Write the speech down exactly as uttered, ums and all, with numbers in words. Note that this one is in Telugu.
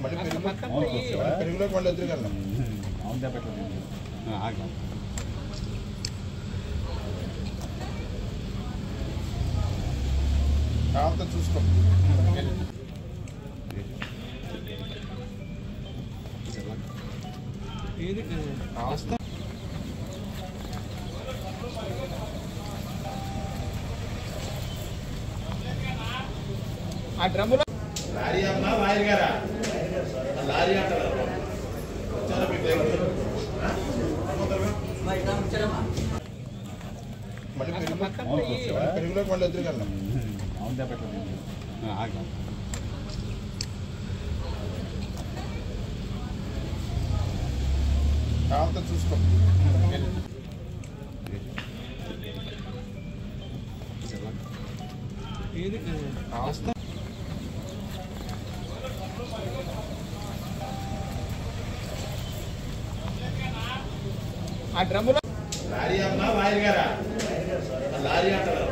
మళ్ళీ పెరుగులోకి మళ్ళీ ఎదురు కదా కావాలంతా చూసుకో ఆ డ్రమ్ములో లారీ అమ్మా లారీ గారా లారీ అంటారు మళ్ళీ పెరుగులోకి మళ్ళీ ఎదురు కదా కావాలంతా చూసుకో ఆ డ్రమ్ములో లారీ అమ్మా లారీ గారా లారీ అంటారు